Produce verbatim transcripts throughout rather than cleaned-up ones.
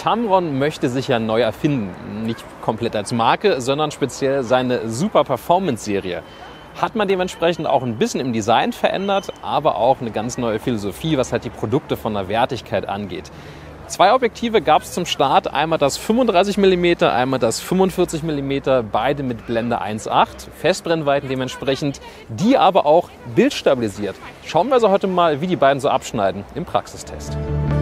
Tamron möchte sich ja neu erfinden. Nicht komplett als Marke, sondern speziell seine Super Performance-Serie. Hat man dementsprechend auch ein bisschen im Design verändert, aber auch eine ganz neue Philosophie, was halt die Produkte von der Wertigkeit angeht. Zwei Objektive gab es zum Start, einmal das fünfunddreißig Millimeter, einmal das fünfundvierzig Millimeter, beide mit Blende eins Komma acht, Festbrennweiten dementsprechend, die aber auch bildstabilisiert. Schauen wir also heute mal, wie die beiden so abschneiden im Praxistest.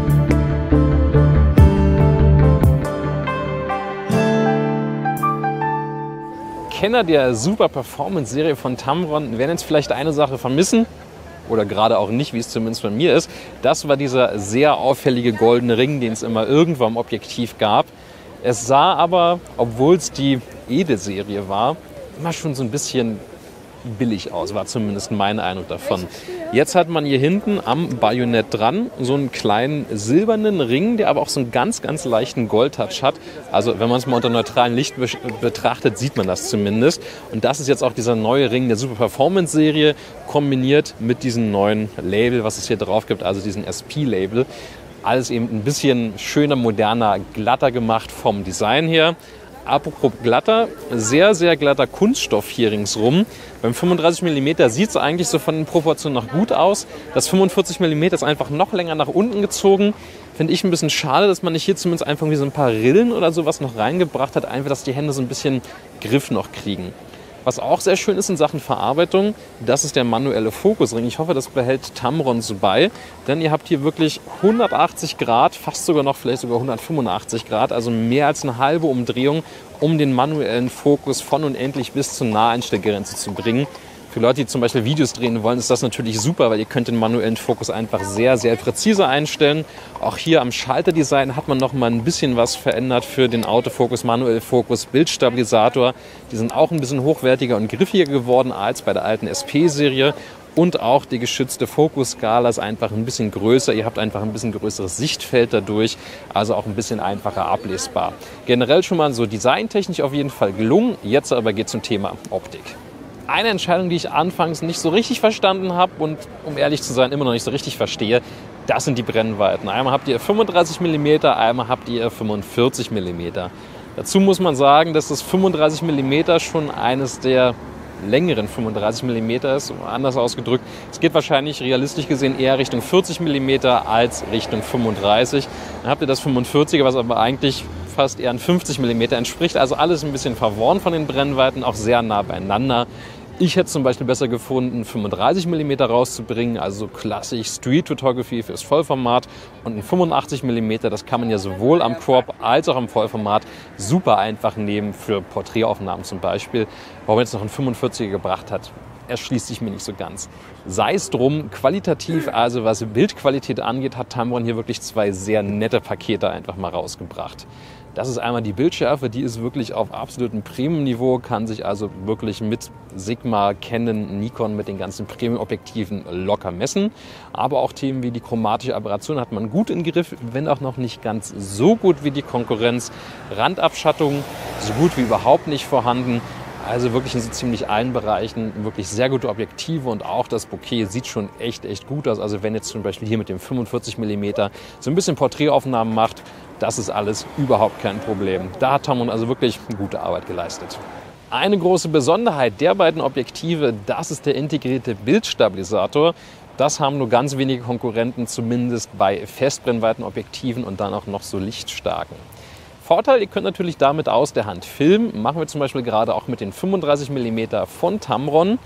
Kenner der Super Performance-Serie von Tamron werden jetzt vielleicht eine Sache vermissen, oder gerade auch nicht, wie es zumindest bei mir ist. Das war dieser sehr auffällige goldene Ring, den es immer irgendwo am Objektiv gab. Es sah aber, obwohl es die Edelserie war, immer schon so ein bisschen billig aus, war zumindest mein Eindruck davon. Jetzt hat man hier hinten am Bajonett dran so einen kleinen silbernen Ring, der aber auch so einen ganz, ganz leichten Goldtouch hat. Also wenn man es mal unter neutralem Licht be- betrachtet, sieht man das zumindest. Und das ist jetzt auch dieser neue Ring der Super Performance Serie, kombiniert mit diesem neuen Label, was es hier drauf gibt, also diesen S P-Label. Alles eben ein bisschen schöner, moderner, glatter gemacht vom Design her. Apropos glatter, sehr, sehr glatter Kunststoff hier ringsrum. Beim fünfunddreißig Millimeter sieht es eigentlich so von den Proportionen noch gut aus. Das fünfundvierzig Millimeter ist einfach noch länger nach unten gezogen. Finde ich ein bisschen schade, dass man nicht hier zumindest einfach wie so ein paar Rillen oder sowas noch reingebracht hat. Einfach, dass die Hände so ein bisschen Griff noch kriegen. Was auch sehr schön ist in Sachen Verarbeitung, das ist der manuelle Fokusring. Ich hoffe, das behält Tamron so bei, denn ihr habt hier wirklich hundertachtzig Grad, fast sogar noch, vielleicht sogar hundertfünfundachtzig Grad, also mehr als eine halbe Umdrehung, um den manuellen Fokus von unendlich bis zur Naheinstellgrenze zu bringen. Für Leute, die zum Beispiel Videos drehen wollen, ist das natürlich super, weil ihr könnt den manuellen Fokus einfach sehr, sehr präzise einstellen. Auch hier am Schalterdesign hat man noch mal ein bisschen was verändert für den Autofokus, manuell Fokus, Bildstabilisator. Die sind auch ein bisschen hochwertiger und griffiger geworden als bei der alten S P-Serie. Und auch die geschützte Fokusskala ist einfach ein bisschen größer. Ihr habt einfach ein bisschen größeres Sichtfeld dadurch, also auch ein bisschen einfacher ablesbar. Generell schon mal so designtechnisch auf jeden Fall gelungen. Jetzt aber geht es zum Thema Optik. Eine Entscheidung, die ich anfangs nicht so richtig verstanden habe und um ehrlich zu sein immer noch nicht so richtig verstehe, das sind die Brennweiten. Einmal habt ihr fünfunddreißig Millimeter, einmal habt ihr fünfundvierzig Millimeter. Dazu muss man sagen, dass das fünfunddreißig Millimeter schon eines der längeren fünfunddreißig Millimeter ist, anders ausgedrückt. Es geht wahrscheinlich realistisch gesehen eher Richtung vierzig Millimeter als Richtung fünfunddreißig. Dann habt ihr das fünfundvierziger, was aber eigentlich fast eher an fünfzig Millimeter entspricht. Also alles ein bisschen verworren von den Brennweiten, auch sehr nah beieinander. Ich hätte zum Beispiel besser gefunden, fünfunddreißig Millimeter rauszubringen, also klassisch Street Photography fürs Vollformat, und ein fünfundachtzig Millimeter, das kann man ja sowohl am Crop als auch am Vollformat super einfach nehmen für Porträtaufnahmen zum Beispiel. Warum jetzt noch ein fünfundvierziger gebracht hat, erschließt sich mir nicht so ganz. Sei es drum, qualitativ, also was Bildqualität angeht, hat Tamron hier wirklich zwei sehr nette Pakete einfach mal rausgebracht. Das ist einmal die Bildschärfe, die ist wirklich auf absolutem Premium-Niveau, kann sich also wirklich mit Sigma, Canon, Nikon, mit den ganzen Premium-Objektiven locker messen. Aber auch Themen wie die chromatische Aberration hat man gut im Griff, wenn auch noch nicht ganz so gut wie die Konkurrenz. Randabschattung so gut wie überhaupt nicht vorhanden. Also wirklich in so ziemlich allen Bereichen wirklich sehr gute Objektive, und auch das Bokeh sieht schon echt, echt gut aus. Also wenn jetzt zum Beispiel hier mit dem fünfundvierzig Millimeter so ein bisschen Porträtaufnahmen macht, das ist alles überhaupt kein Problem. Da hat Tamron also wirklich gute Arbeit geleistet. Eine große Besonderheit der beiden Objektive, das ist der integrierte Bildstabilisator. Das haben nur ganz wenige Konkurrenten, zumindest bei Festbrennweitenobjektiven und dann auch noch so lichtstarken. Vorteil, ihr könnt natürlich damit aus der Hand filmen. Machen wir zum Beispiel gerade auch mit den fünfunddreißig Millimeter von Tamron.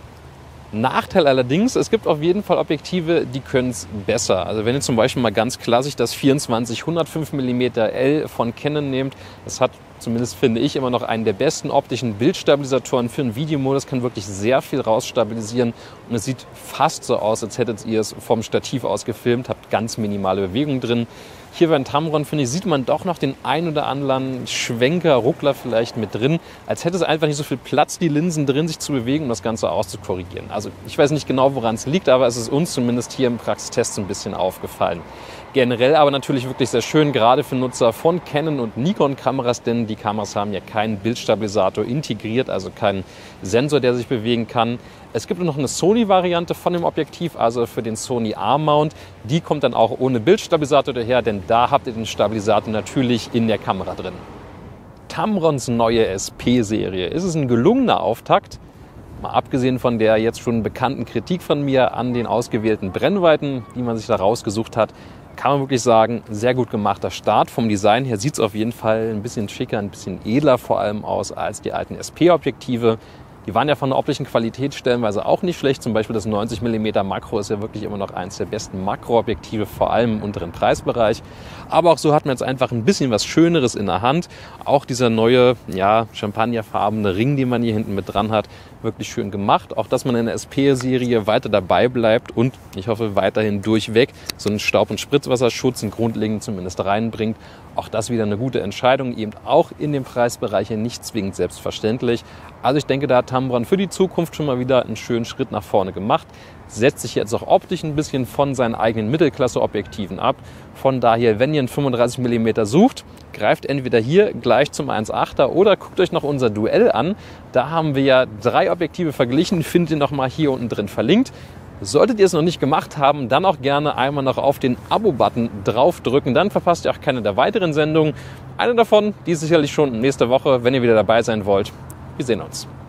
Nachteil allerdings, es gibt auf jeden Fall Objektive, die können es besser. Also wenn ihr zum Beispiel mal ganz klassisch das vierundzwanzig hundertfünf Millimeter L von Canon nehmt, das hat zumindest finde ich immer noch einen der besten optischen Bildstabilisatoren für einen Videomodus, kann wirklich sehr viel rausstabilisieren, und es sieht fast so aus, als hättet ihr es vom Stativ aus gefilmt, habt ganz minimale Bewegung drin. Hier bei Tamron, finde ich, sieht man doch noch den ein oder anderen Schwenker, Ruckler vielleicht mit drin, als hätte es einfach nicht so viel Platz, die Linsen drin, sich zu bewegen, um das Ganze auszukorrigieren. Also ich weiß nicht genau, woran es liegt, aber es ist uns zumindest hier im Praxistest so ein bisschen aufgefallen. Generell aber natürlich wirklich sehr schön, gerade für Nutzer von Canon und Nikon-Kameras, denn die Kameras haben ja keinen Bildstabilisator integriert, also keinen Sensor, der sich bewegen kann. Es gibt noch eine Sony-Variante von dem Objektiv, also für den Sony Arm-Mount. Die kommt dann auch ohne Bildstabilisator daher, denn da habt ihr den Stabilisator natürlich in der Kamera drin. Tamrons neue S P-Serie. Ist es ein gelungener Auftakt? Mal abgesehen von der jetzt schon bekannten Kritik von mir an den ausgewählten Brennweiten, die man sich da rausgesucht hat, kann man wirklich sagen, sehr gut gemachter Start. Vom Design her sieht es auf jeden Fall ein bisschen schicker, ein bisschen edler vor allem aus als die alten S P-Objektive. Die waren ja von der optischen Qualität stellenweise auch nicht schlecht. Zum Beispiel das neunzig Millimeter Makro ist ja wirklich immer noch eines der besten Makroobjektive, vor allem im unteren Preisbereich. Aber auch so hat man jetzt einfach ein bisschen was Schöneres in der Hand. Auch dieser neue, ja, champagnerfarbene Ring, den man hier hinten mit dran hat, wirklich schön gemacht. Auch, dass man in der S P-Serie weiter dabei bleibt und ich hoffe weiterhin durchweg so einen Staub- und Spritzwasserschutz in grundlegend zumindest reinbringt. Auch das wieder eine gute Entscheidung, eben auch in dem Preisbereich nicht zwingend selbstverständlich. Also ich denke, da hat Tamron für die Zukunft schon mal wieder einen schönen Schritt nach vorne gemacht. Setzt sich jetzt auch optisch ein bisschen von seinen eigenen Mittelklasse-Objektiven ab. Von daher, wenn ihr einen fünfunddreißig Millimeter sucht, greift entweder hier gleich zum eins Komma achter oder guckt euch noch unser Duell an. Da haben wir ja drei Objektive verglichen, findet ihr nochmal hier unten drin verlinkt. Solltet ihr es noch nicht gemacht haben, dann auch gerne einmal noch auf den Abo-Button draufdrücken. Dann verpasst ihr auch keine der weiteren Sendungen. Eine davon, die ist sicherlich schon nächste Woche, wenn ihr wieder dabei sein wollt. Wir sehen uns.